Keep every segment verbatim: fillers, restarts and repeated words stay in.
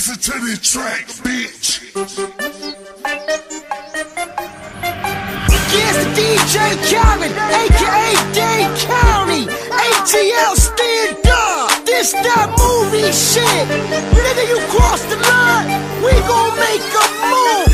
Listen to this track, bitch. Here's the D J Khaled, aka Dade County. A T L stand up. This that movie shit. Nigga, you cross the line, we gon' make a move.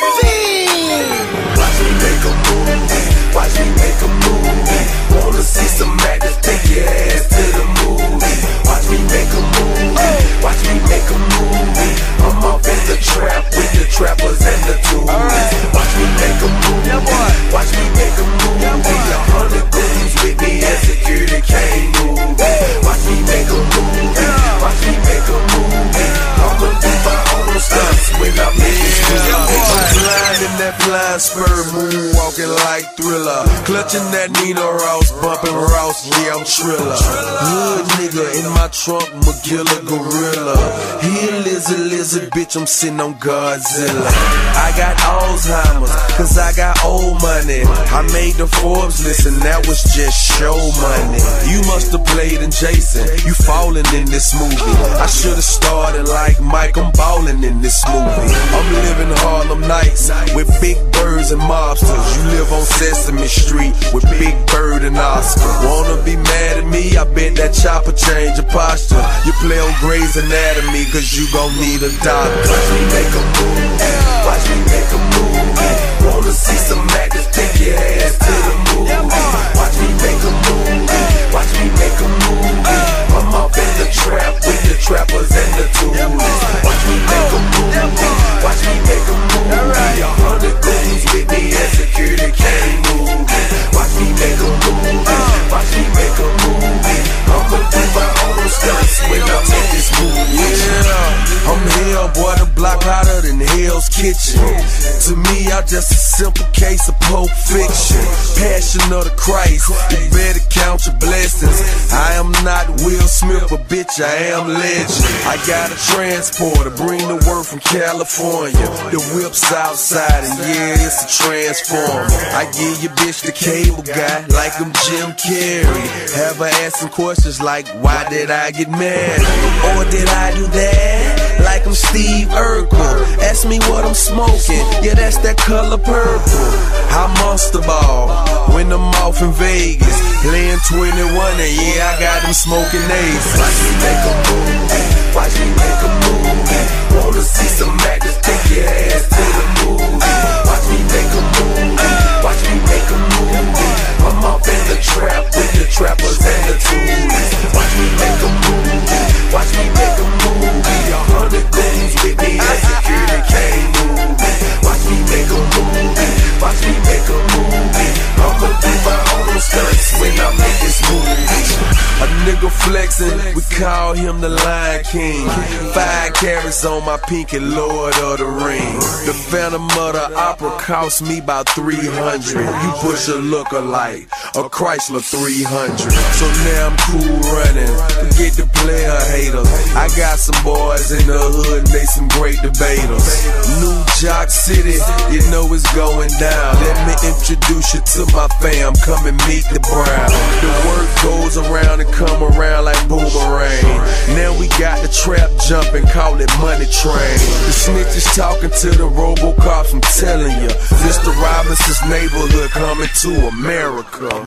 Watch me make a movie. Watch me make a movie. Wanna see some actors, take your ass to the movie. Watch me make a movie. Watch me make a movie. I'm off in the trap with the trappers and the tourists. Watch me make a movie. Watch me make a movie. A hundred goons with me and security can't move. Watch me make a movie. Watch me make a movie. I'ma do my own stunts when I make it through. Blind in that blind spur, moonwalking like Thriller, clutching that Nina Ross, bumping Ross, yeah I'm Triller. Hood nigga in my trunk, Magilla Gorilla. He a lizard, lizard, bitch, I'm sitting on Godzilla. I got Alzheimer's, cause I got old money. I made the Forbes list and that was just show money. You must've played in Jason, you falling in this movie. I should've started like Mike, I'm ballin' in this movie. I'm living Harlem Nights with big birds and mobsters. You live on Sesame Street with Big Bird and Oscar. Wanna be mad at me? I bet that chopper change your posture. You play on Grey's Anatomy cause you gon' need a doctor. Watch me make a movie. Watch me make a movie. Wanna see some actors, take your ass to the movie. Watch me make a movie. Watch me make a movie. I'm off in the trap with the trappers and the tourists. Watch me make a movie. Watch me make a movie. A hundred goons with me and security can't move. Watch me make a movie. Watch me make a movie. I'ma do my own stunts when I make this movie. Yeah, I'm hell, boy, the block hotter than Hell's Kitchen. To me, I'm just a simple case of Pulp Fiction. Passion of the Christ, you better count your blessings. I am not Will Smith, but bitch, I am legend. I got a transporter, bring the word from California. The whip's outside, and yeah, it's a transformer. I give your bitch the cable guy, like I'm Jim Carrey. Have her asking questions like, why did I get married? Or did I do that? Like I'm Steve Urkel. Ask me what I'm smoking, yeah, that's that color purple. I monster ball when I'm off in Vegas, playing twenty-one, and yeah, I got them smoking aces. Watch me make a movie. Watch me make a movie. Wanna see some actors, take your ass to the movie. Watch me make a movie. Watch me make a movie. I'm off in the trap with the trappers and the tourists. Watch me make a movie. Watch me make a movie. A hundred goons with me and security can't move. Watch me make a movie. Watch me make a movie. I'ma do my own stunts when I make this movie. A nigga flexin', we call him the Lion King. Five carats on my pinky, Lord of the Rings. The Phantom of the Opera cost me about three hundred. You push a lookalike, a Chrysler three hundred. So now I'm cool running, forget the player haters. I got some boys in the hood and they some great debaters. New Jock City, you know it's going down. Let me introduce you to my fam, come and meet the Brown. The work goes around and come around like boomerang. Now we got the trap jumping, call it Money Train. The snitches talking to the Robocops, I'm telling ya. Mister Robinson's neighborhood coming to America.